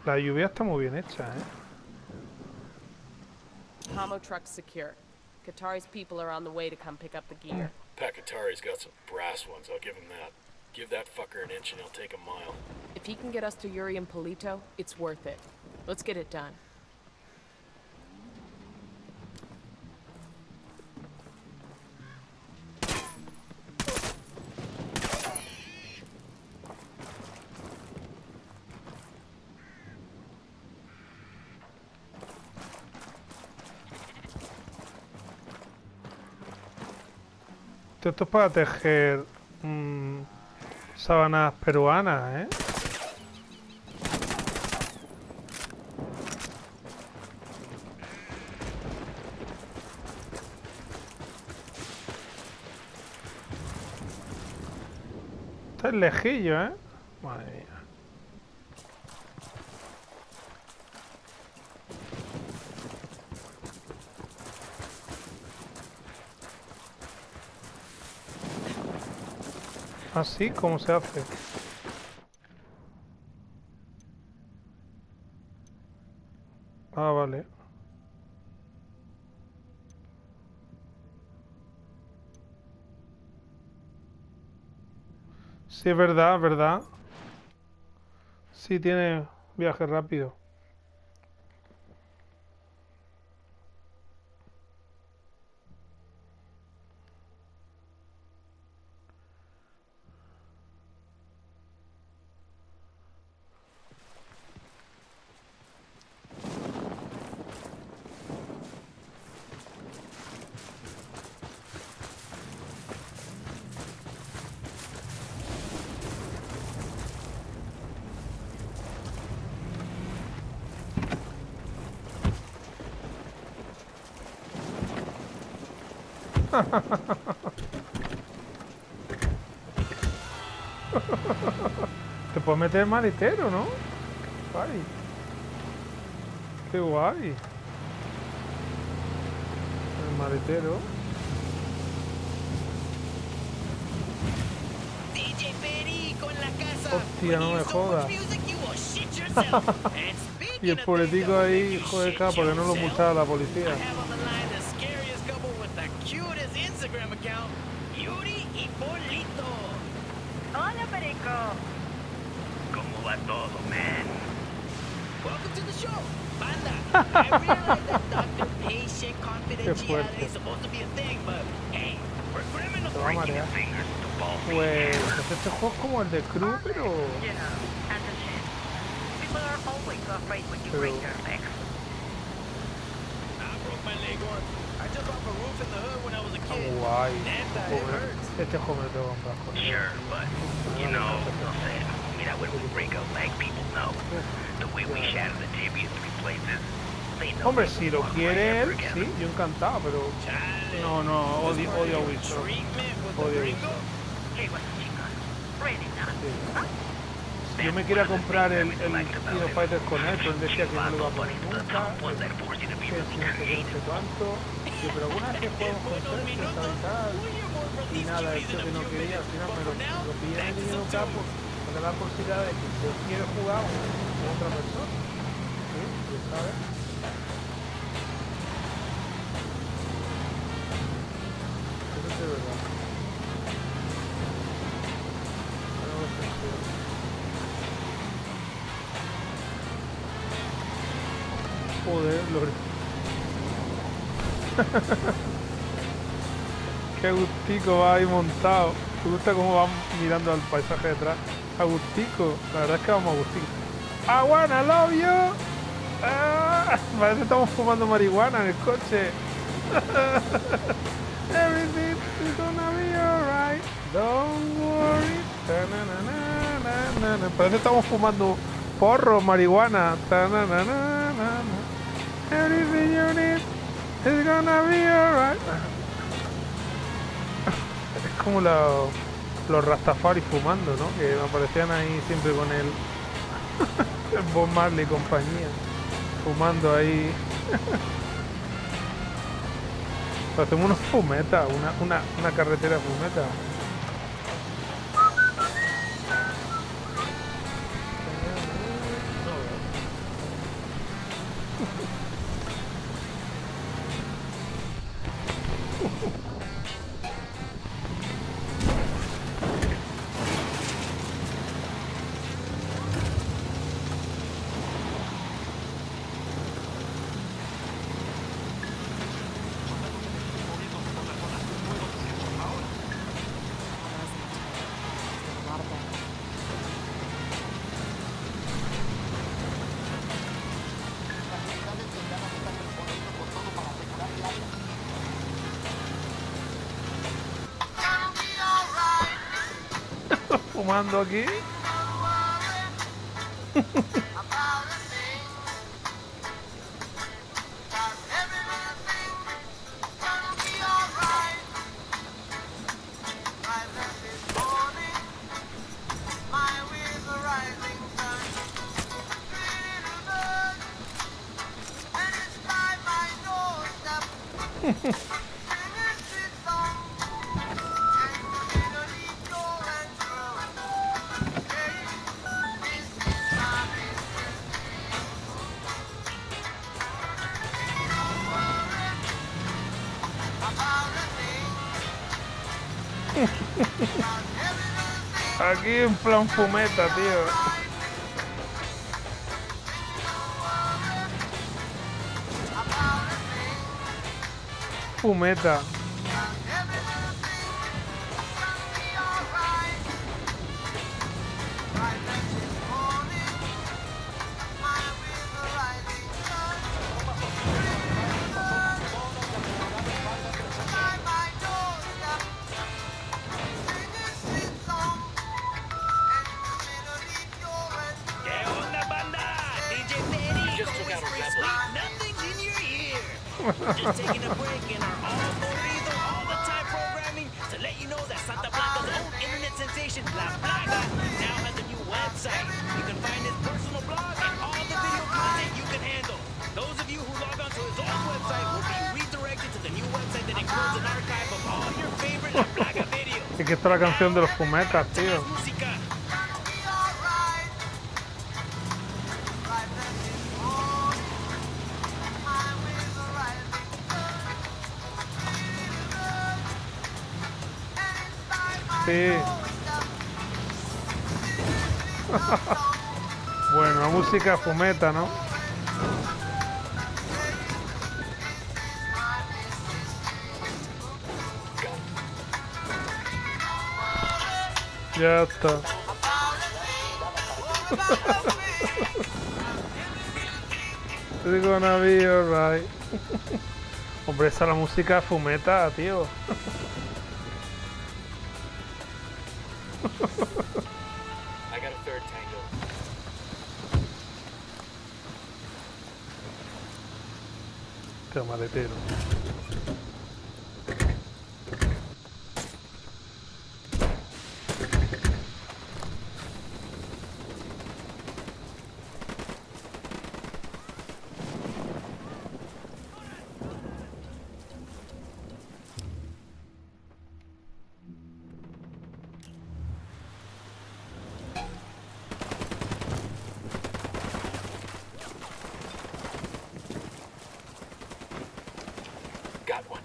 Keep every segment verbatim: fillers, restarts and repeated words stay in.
La lluvia está muy bien hecha, ¿eh? Commo truck's secure. Qatari's people are on the way to come pick up the gear. Pat Qatari's got some brass ones, I'll give him that. Give that fucker an inch and he'll take a mile. If he can get us to Yuri and Polito, it's worth it. Let's get it done. Esto es para tejer mmm, sábanas peruanas, ¿eh? Esto es lejillo, ¿eh? Madre mía. ¿Así? ¿Cómo se hace? Ah, vale. Sí, es verdad, es verdad. Sí, tiene viaje rápido. Te puedes meter el maletero, ¿no? Guay. Qué guay. El maletero. D J Perico en la casa. Hostia, no me jodas. Y el político ahí, joder, claro, porque no lo multaba la policía. Hola, Perico. ¿Cómo va todo, man? Welcome to the show, banda. I realize that doctor-patient confidentiality is supposed to be a thing, but hey, we're criminals. Te va a marear. Pues este juego es como el de Crew, pero... You know, and the shit. People are always afraid when you break their legs. I broke my leg once. I jumped off a roof in the hood when I was a Está kid. guay. Neta, it hurts. Este juego me lo tengo que comprar con él. Sure, but, you know, no sé, mira, when we break a leg, people know. The way we shatter the tibia in three places, they know. Hombre, we si lo walk quiere él, right sí, yo encantado, pero... No, no, odio, odio a Wilson. Odio a Wilson. Hey, what's the chingón? Ready now. Sí. Si yo me quiera comprar el, el Kino Fighter con él, pero él decía que no lo iba a poner nunca, que si no sé qué, no sé cuánto. Yo, pero alguna vez que juegos con Sergio, tal y tal, y nada, el tío que no quería, al final me lo, lo pillé en el niño acá, pues, me da la posibilidad de que si yo quiero jugar con otra persona. ¿Sí? ¿Sí sabes? Eso es de verdad. Pero no sé si... Joder, Lore. Qué gustico va ahí montado. Me gusta cómo van mirando al paisaje detrás. A gustico. La verdad es que vamos a gustico. I wanna love you. Ah, parece que estamos fumando marihuana en el coche. Everything is gonna be alright. Don't worry. Ta -na -na -na -na -na. Parece que estamos fumando porro, marihuana. Ta -na -na -na -na. Everything you need is gonna be alright. Es como los, los Rastafari fumando, ¿no? Que aparecían ahí siempre con el, el Bob Marley y compañía. Fumando ahí. Hacemos unos fumetas, una, una, una carretera fumeta. Fumando aquí. Aquí en plan fumeta, tío. Fumeta. Just taking a break in our all corrido, all the time programming to let you know that Santa Blanca's own internet sensation, La Plaga, now has a new website. You can find his personal blog and all the video content you can handle. Those of you who log on to his own website will be redirected to the new website that includes an archive of all your favorite La Plaga videos. Es que esta es la canción de los fumetas, tío. Sí. Bueno, la música fumeta, ¿no? Ya está. It's gonna be alright. Hombre, esa es la música fumeta, tío. I got a third tango. Qué maletero. Got one.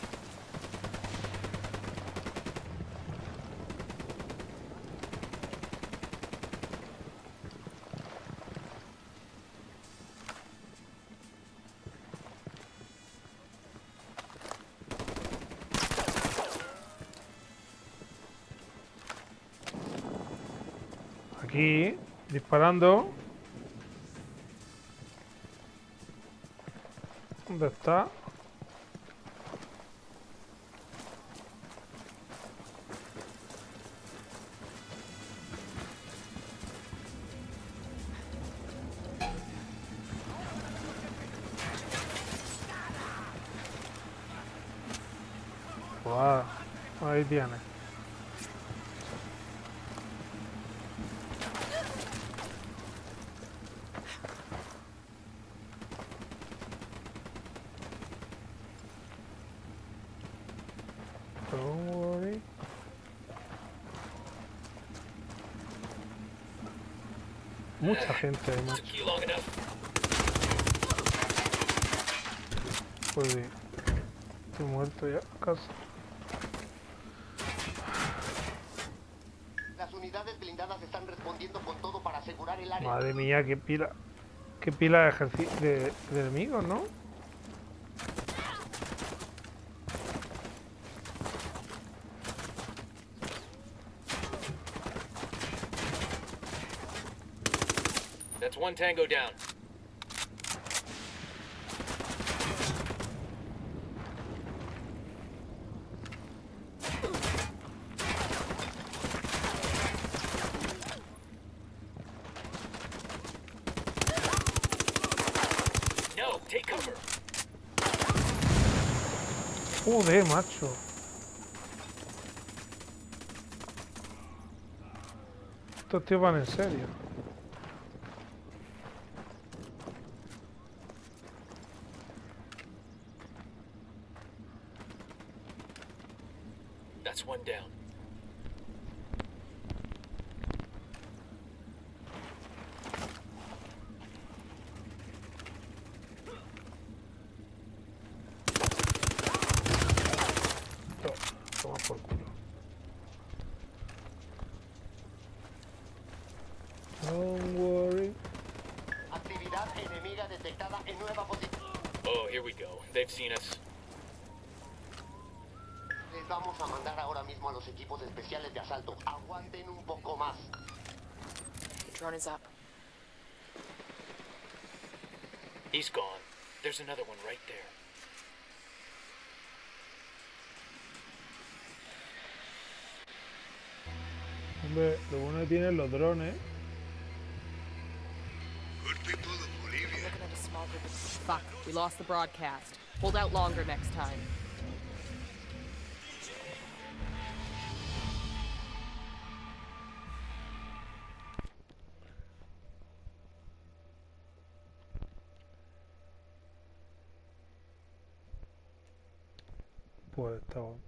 Aquí, disparando. ¿Dónde está? Wow, ahí tiene. Don't worry. Mucha gente, macho. Took you long enough. Pues bien. Estoy muerto ya, casi. Las unidades blindadas están respondiendo con todo para asegurar el área. Madre mía, qué pila. Qué pila de, ejerci- de, de enemigos, ¿no? That's one tango down. No, take cover. Joder, macho. Estos tíos van en serio. That's one down. Toma, toma por culo. Don't worry. Actividad enemiga detectada en nueva posición. Oh, here we go. They've seen us. Les vamos a mandar ahora mismo a los equipos especiales de asalto. Aguanten un poco más. The drone is up. He's gone. There's another one right there. Hombre, lo bueno que tienen los drones. Looking at a small group of... Fuck, we lost the broadcast. Hold out longer next time. Pues está bueno.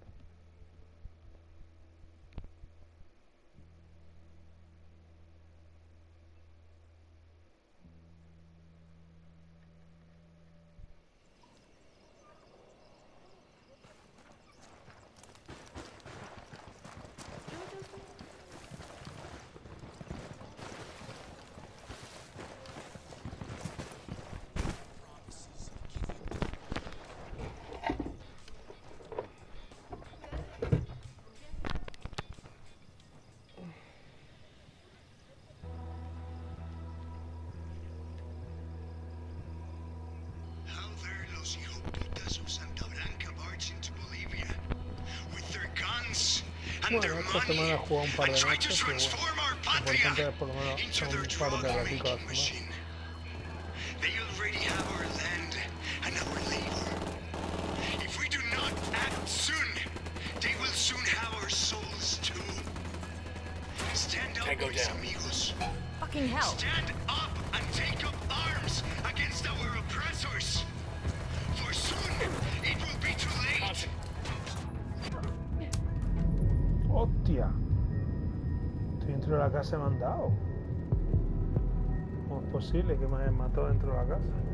How dare los hijoputas of Santa Blanca march into Bolivia with their guns and Bueno, their esta money semana he jugado un par and de try to noches, pero bueno. transform our Lo importante patria es por lo menos into un their par de ratitos a la drug-making semana. machine. They already have our land and our labor. If we do not act soon, they will soon have our souls too. Stand up, Tango mis down. amigos. Fucking hell. Stand up and take up arms against our oppressors. For soon, it will be too late. ¡Hostia! Estoy dentro de la casa y me han dado. ¿Cómo es posible que me hayan matado dentro de la casa?